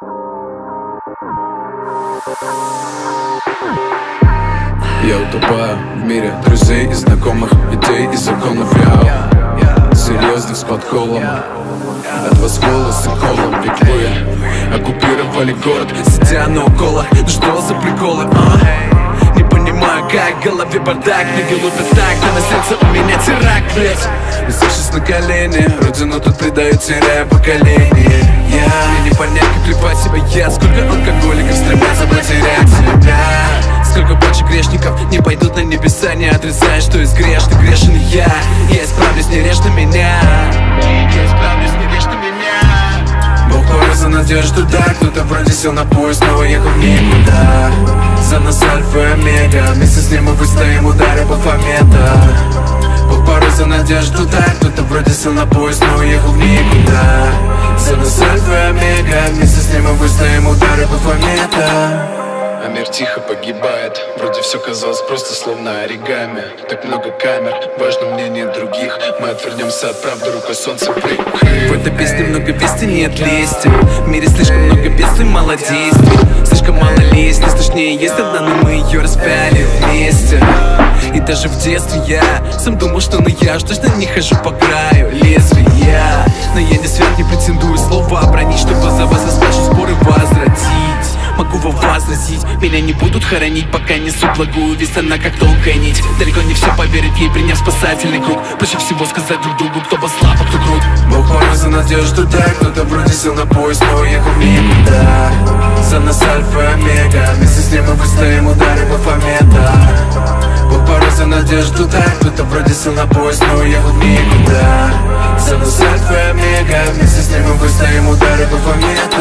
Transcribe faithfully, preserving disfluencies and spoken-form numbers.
Я утопаю в мире друзей и знакомых, идей и законов. Я серьезных с подколом, от вас волосы колом. Ведь вы оккупировали город, сидя на уколах. Ну что за приколы, а? Не понимаю, как в голове бардак. Книги лупят так, а на сердце у меня теракт, блять. Усевшись на колени, родину тут предают, теряя поколение. Я Мне не понять, как клепать себя я. Сколько алкоголиков стремятся потерять себя. Сколько больше грешников не пойдут на небеса, не отрицая, что есть грешный, грешен я. Я исправлюсь, не режь на меня. Я исправлюсь, не режь на меня. Бог порой за надежду, да. Кто-то вроде сел на поезд, но уехал в никуда. За нас альфа и омега, вместе с ним мы выстоим удары по фомета. Бог порой за надежду, да. Кто-то вроде сел на поезд, но уехал в никуда. За нас альфа и омега, вместе с ним мы выстоим удары по фомета. А мир тихо погибает. Вроде все казалось просто словно оригами. Так много камер, важно мнение других. Мы отвернемся от правды, рукой солнца прикрыв. В этой песне много вести, нет лести. В мире слишком много бедствий, мало действий. Слишком мало лестниц, точнее есть одна, но мы ее распяли вместе. И даже в детстве я сам думал, что ну я уж точно не хожу по краю лезвия. Но я не свят, не претендую слова бронить, чтобы за вас я сплачу сборы возродить. Могу вам возразить, меня не будут хоронить, пока несу благую весть, она как тонкая нить. Далеко не все поверят ей, приняв спасательный круг. Проще всего сказать друг другу, кто послаб, а кто крут. Бог порой за надежду, да. Кто-то вроде сел на поезд, но уехал в никуда. За нас альфа и омега, вместе с ним мы выстоим удары по фомета. Бог порой за надежду, да. Кто-то вроде сел на поезд, но уехал в никуда. За нас альфа и омега, вместе с ним мы выстоим удары по фомета.